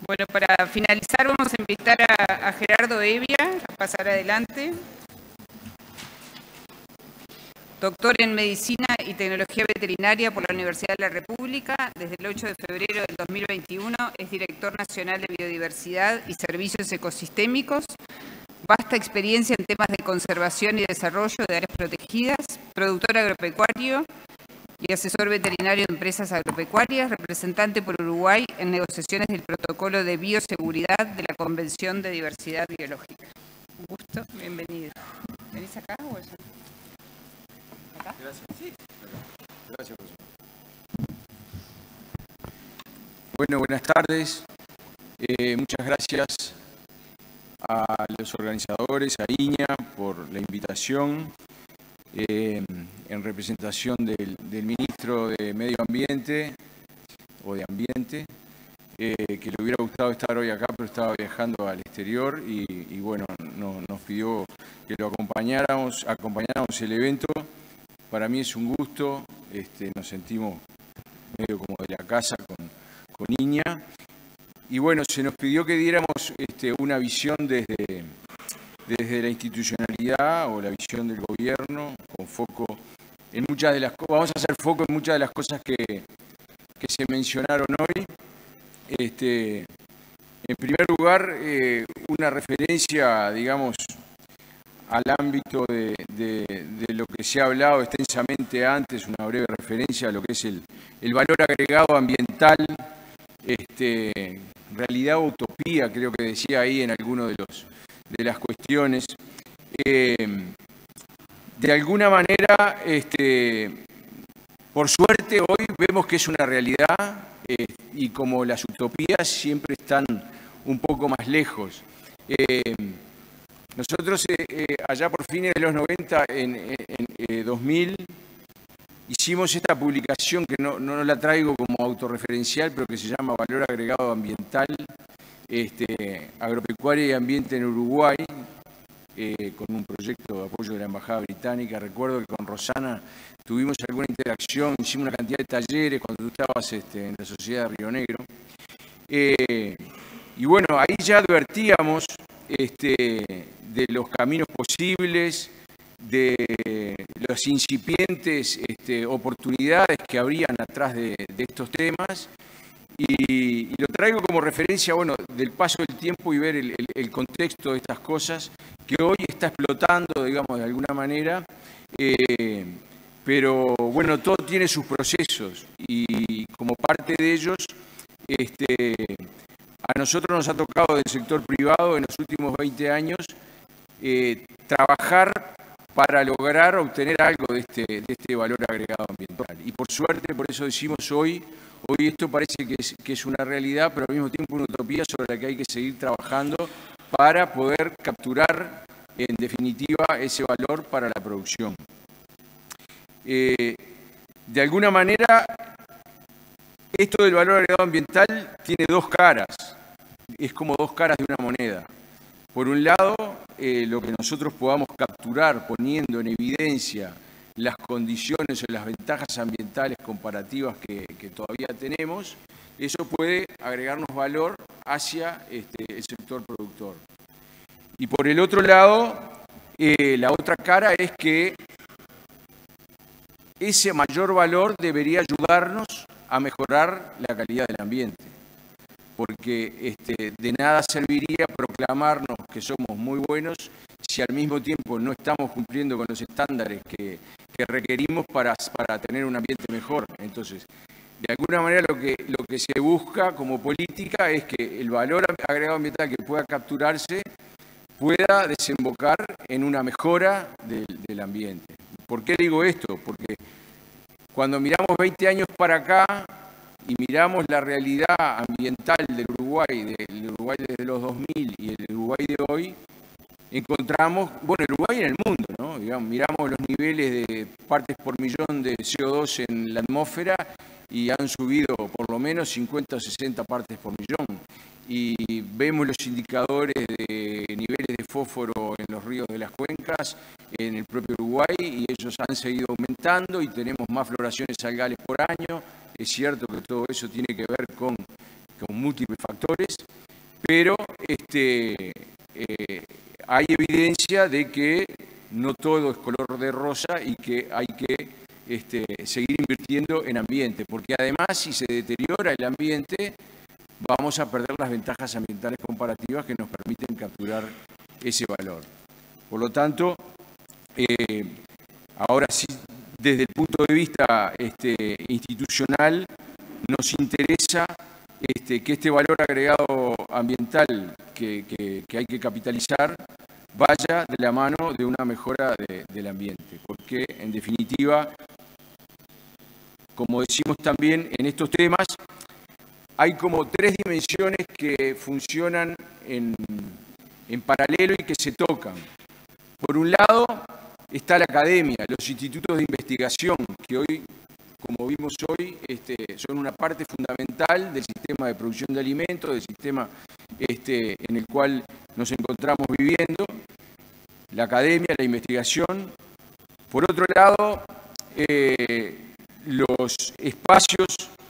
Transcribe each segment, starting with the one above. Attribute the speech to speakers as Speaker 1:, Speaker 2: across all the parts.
Speaker 1: Bueno, para finalizar vamos a invitar a Gerardo Evia a pasar adelante. Doctor en Medicina y Tecnología Veterinaria por la Universidad de la República. Desde el 8 de febrero del 2021 es Director Nacional de Biodiversidad y Servicios Ecosistémicos. Vasta experiencia en temas de conservación y desarrollo de áreas protegidas. Productor agropecuario y asesor veterinario de empresas agropecuarias. Representante por Uruguay en negociaciones del Protocolo de Bioseguridad de la Convención de Diversidad Biológica. Un gusto, bienvenido. ¿Venís acá o allá? ¿Acá?
Speaker 2: Gracias. Sí. Gracias, profesor. Bueno, buenas tardes. Muchas gracias a los organizadores, a INIA, por la invitación. En representación del Ministro de Medio Ambiente, o de Ambiente, que le hubiera gustado estar hoy acá, pero estaba viajando al exterior y bueno, nos pidió que lo acompañáramos el evento. Para mí es un gusto, nos sentimos medio como de la casa con INIA. Y bueno, se nos pidió que diéramos una visión desde la institucionalidad o la visión del gobierno, con foco en muchas de las cosas. Vamos a hacer foco en muchas de las cosas que se mencionaron hoy. En primer lugar, una referencia, digamos, al ámbito de lo que se ha hablado extensamente antes, una breve referencia a lo que es el valor agregado ambiental, realidad o utopía, creo que decía ahí en alguno de las cuestiones. De alguna manera, por suerte hoy vemos que es una realidad y como las utopías siempre están un poco más lejos. Nosotros allá por fines de los 90, en 2000, hicimos esta publicación que no la traigo como autorreferencial, pero que se llama Valor Agregado Ambiental, Agropecuaria y Ambiente en Uruguay, con un proyecto de apoyo de la Embajada Británica. Recuerdo que con Rosana tuvimos alguna interacción, hicimos una cantidad de talleres cuando tú estabas en la Sociedad de Río Negro. Y bueno, ahí ya advertíamos de los caminos posibles, de las incipientes oportunidades que habrían atrás de estos temas. Y lo traigo como referencia, bueno, del paso del tiempo y ver el contexto de estas cosas que hoy está explotando, digamos, de alguna manera, pero bueno, todo tiene sus procesos y como parte de ellos, a nosotros nos ha tocado del sector privado en los últimos 20 años trabajar para lograr obtener algo de este valor agregado ambiental. Y por suerte, por eso decimos hoy esto parece que es una realidad, pero al mismo tiempo una utopía sobre la que hay que seguir trabajando para poder capturar, en definitiva, ese valor para la producción. De alguna manera, esto del valor agregado ambiental tiene dos caras, es como dos caras de una moneda. Por un lado, lo que nosotros podamos capturar poniendo en evidencia las condiciones o las ventajas ambientales comparativas que todavía tenemos, eso puede agregarnos valor hacia el sector productor. Y por el otro lado, la otra cara es que ese mayor valor debería ayudarnos a mejorar la calidad del ambiente. Porque de nada serviría proclamarnos que somos muy buenos si al mismo tiempo no estamos cumpliendo con los estándares que requerimos para tener un ambiente mejor. Entonces, de alguna manera lo que se busca como política es que el valor agregado ambiental que pueda capturarse pueda desembocar en una mejora del ambiente. ¿Por qué digo esto? Porque cuando miramos 20 años para acá y miramos la realidad ambiental del Uruguay desde los 2000 y el Uruguay de hoy, encontramos, bueno, el Uruguay en el mundo, ¿no? Digamos, miramos los niveles de partes por millón de CO2 en la atmósfera y han subido por lo menos 50 o 60 partes por millón. Y vemos los indicadores de niveles de fósforo en los ríos de las cuencas, en el propio Uruguay, y ellos han seguido aumentando y tenemos más floraciones algales por año. Es cierto que todo eso tiene que ver con con múltiples factores, pero hay evidencia de que no todo es color de rosa y que hay que seguir invirtiendo en ambiente, porque además si se deteriora el ambiente vamos a perder las ventajas ambientales comparativas que nos permiten capturar ese valor. Por lo tanto, ahora sí, desde el punto de vista institucional, nos interesa que este valor agregado ambiental que hay que capitalizar vaya de la mano de una mejora del ambiente, porque en definitiva, como decimos también en estos temas, hay como tres dimensiones que funcionan en paralelo y que se tocan. Por un lado está la academia, los institutos de investigación, que hoy, como vimos hoy, son una parte fundamental del sistema de producción de alimentos, del sistema en el cual nos encontramos viviendo, la academia, la investigación. Por otro lado, los espacios,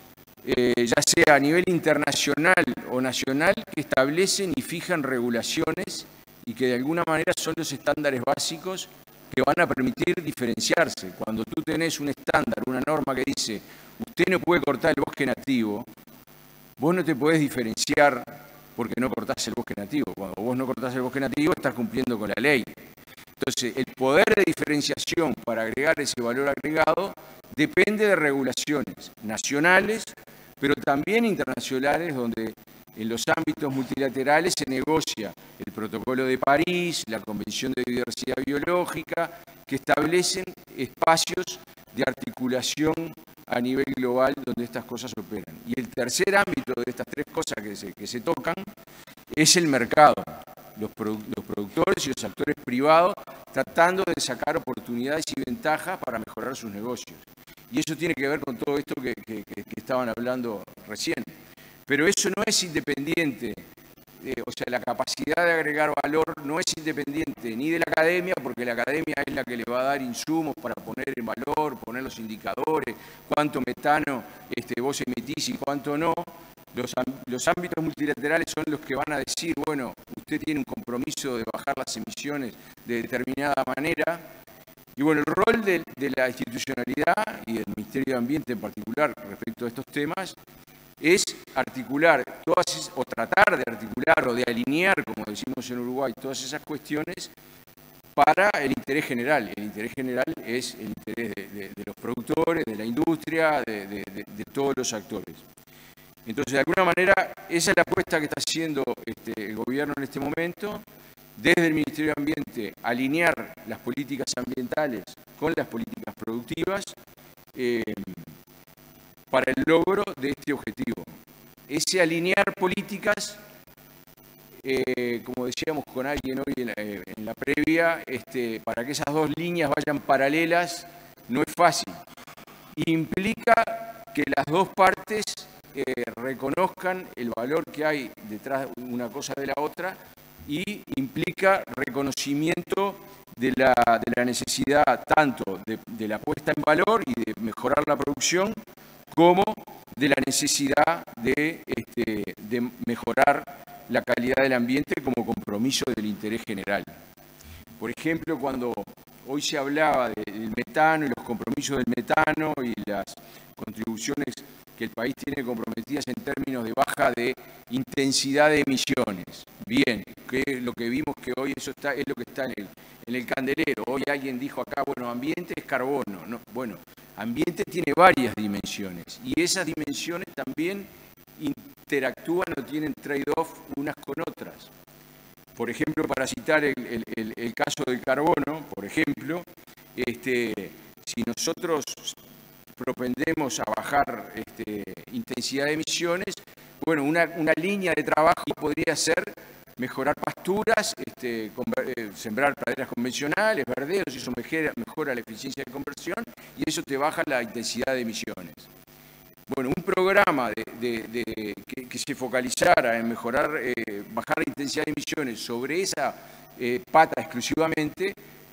Speaker 2: ya sea a nivel internacional o nacional, que establecen y fijan regulaciones y que de alguna manera son los estándares básicos que van a permitir diferenciarse. Cuando tú tenés un estándar, una norma que dice usted no puede cortar el bosque nativo, vos no te podés diferenciar porque no cortás el bosque nativo. Cuando vos no cortás el bosque nativo estás cumpliendo con la ley. Entonces, el poder de diferenciación para agregar ese valor agregado depende de regulaciones nacionales, pero también internacionales, donde en los ámbitos multilaterales se negocia el Protocolo de París, la Convención de Diversidad Biológica, que establecen espacios de articulación a nivel global donde estas cosas operan. Y el tercer ámbito de estas tres cosas que se tocan es el mercado, los productores y los actores privados tratando de sacar oportunidades y ventajas para mejorar sus negocios. Y eso tiene que ver con todo esto que estaban hablando recién. Pero eso no es independiente, o sea, la capacidad de agregar valor no es independiente ni de la academia, porque la academia es la que le va a dar insumos para poner en valor, poner los indicadores, cuánto metano vos emitís y cuánto no. Los ámbitos multilaterales son los que van a decir, bueno, usted tiene un compromiso de bajar las emisiones de determinada manera. Y bueno, el rol de la institucionalidad y del Ministerio de Ambiente en particular respecto a estos temas es articular o tratar de articular o de alinear, como decimos en Uruguay, todas esas cuestiones para el interés general. El interés general es el interés de los productores, de la industria, de todos los actores. Entonces, de alguna manera, esa es la apuesta que está haciendo el gobierno en este momento, desde el Ministerio de Ambiente, alinear las políticas ambientales con las políticas productivas para el logro de este objetivo. Ese alinear políticas, como decíamos con alguien hoy en la previa, para que esas dos líneas vayan paralelas, no es fácil. Implica que las dos partes reconozcan el valor que hay detrás de una cosa de la otra y implica reconocimiento de la necesidad tanto de la puesta en valor y de mejorar la producción, como de la necesidad de mejorar la calidad del ambiente como compromiso del interés general. Por ejemplo, cuando hoy se hablaba del metano y los compromisos del metano y las contribuciones que el país tiene comprometidas en términos de baja de intensidad de emisiones. Bien, que es lo que vimos que hoy eso es lo que está en el candelero. Hoy alguien dijo acá, bueno, ambiente es carbono. No, bueno, ambiente tiene varias dimensiones y esas dimensiones también interactúan o tienen trade-off unas con otras. Por ejemplo, para citar el caso del carbono, por ejemplo, si nosotros propendemos a bajar intensidad de emisiones, bueno, una línea de trabajo podría ser mejorar pasturas, sembrar praderas convencionales, verdeos, y eso mejora la eficiencia de conversión y eso te baja la intensidad de emisiones. Bueno, un programa que se focalizara en mejorar, bajar la intensidad de emisiones sobre esa pata exclusivamente,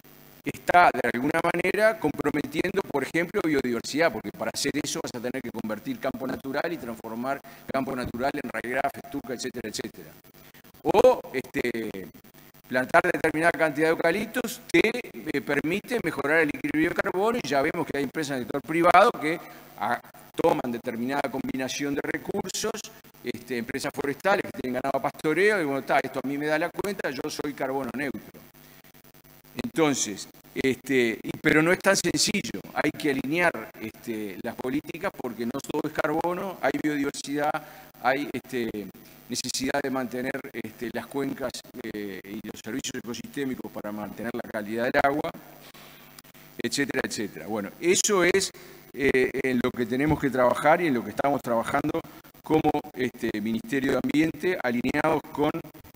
Speaker 2: está de alguna manera comprometiendo, por ejemplo, biodiversidad, porque para hacer eso vas a tener que convertir campo natural y transformar campo natural en raigras, festuca, etcétera, etcétera. O plantar determinada cantidad de eucaliptos te permite mejorar el equilibrio de carbono, y ya vemos que hay empresas en el sector privado que toman determinada combinación de recursos, empresas forestales que tienen ganado a pastoreo, y bueno, esto a mí me da la cuenta, yo soy carbono neutro. Entonces, pero no es tan sencillo, hay que alinear las políticas porque no todo es carbono, hay biodiversidad, hay necesidad de mantener las cuencas y los servicios ecosistémicos para mantener la calidad del agua, etcétera, etcétera. Bueno, eso es en lo que tenemos que trabajar y en lo que estamos trabajando como Ministerio de Ambiente, alineados con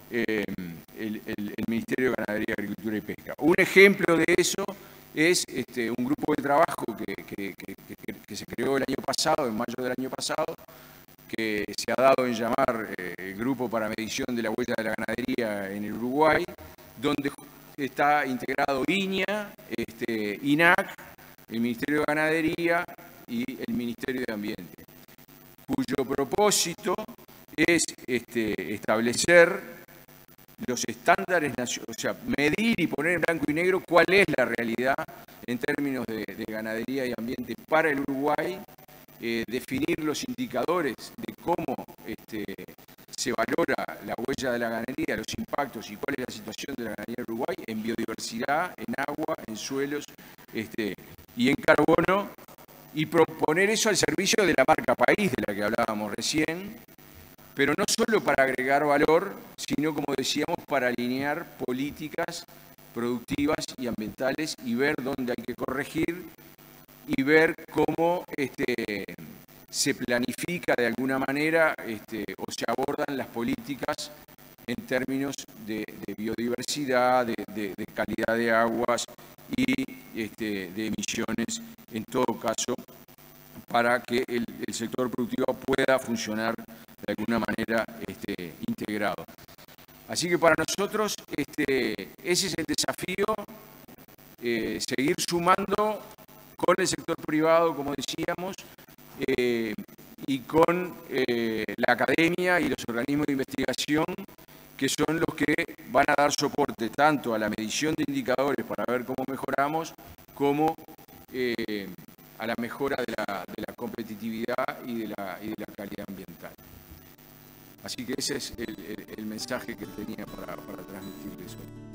Speaker 2: el Ministerio de Ganadería, Agricultura y Pesca. Un ejemplo de eso es un grupo de trabajo que se creó el año pasado, en mayo del año pasado, que se ha dado en llamar el Grupo para Medición de la Huella de la Ganadería en el Uruguay, donde está integrado INIA, INAC, el Ministerio de Ganadería y el Ministerio de Ambiente, cuyo propósito es establecer los estándares, o sea, medir y poner en blanco y negro cuál es la realidad en términos de ganadería y ambiente para el Uruguay, definir los indicadores de cómo se valora la huella de la ganadería, los impactos y cuál es la situación de la ganadería en Uruguay en biodiversidad, en agua, en suelos y en carbono, y proponer eso al servicio de la marca país de la que hablábamos recién, pero no solo para agregar valor, sino, como decíamos, para alinear políticas productivas y ambientales y ver dónde hay que corregir y ver cómo se planifica de alguna manera o se abordan las políticas en términos de biodiversidad, de calidad de aguas y de emisiones, en todo caso, para que el sector productivo pueda funcionar de alguna manera integrado. Así que para nosotros ese es el desafío, seguir sumando con el sector privado, como decíamos, y con la academia y los organismos de investigación, que son los que van a dar soporte tanto a la medición de indicadores para ver cómo mejoramos, como a la mejora de la competitividad y de la calidad ambiental. Así que ese es el mensaje que tenía para transmitirles hoy.